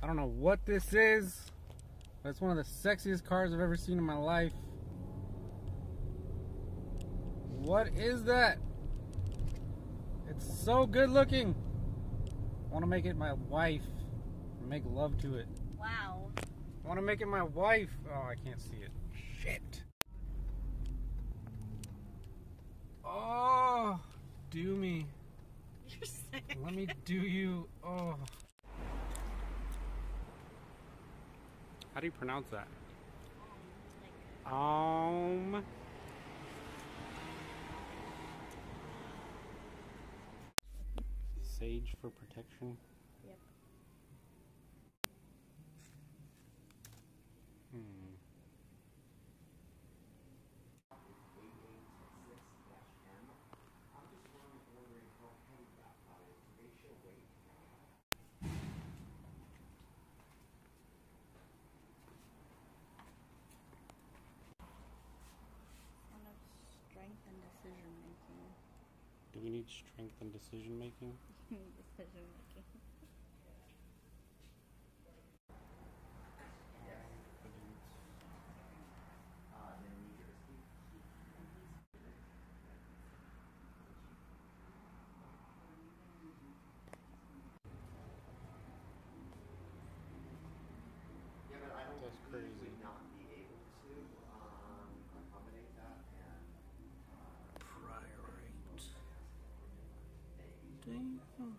I don't know what this is, but it's one of the sexiest cars I've ever seen in my life. What is that? It's so good looking. I want to make it my wife and make love to it. Wow. I want to make it my wife. Oh, I can't see it. Shit. Oh, do me. You're sick. Let me do you. Oh. How do you pronounce that? Sage for protection. Yep. One of strength and decision making. Do we need strength and decision making? Decision making. That's crazy. Priorite.